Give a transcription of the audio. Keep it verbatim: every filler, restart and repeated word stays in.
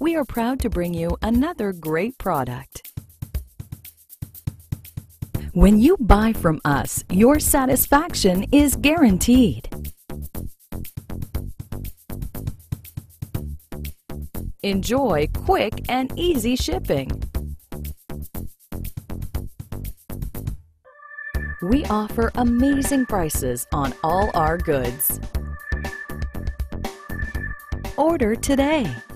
we are proud to bring you another great product. When you buy from us, your satisfaction is guaranteed. Enjoy quick and easy shipping. We offer amazing prices on all our goods. Order today.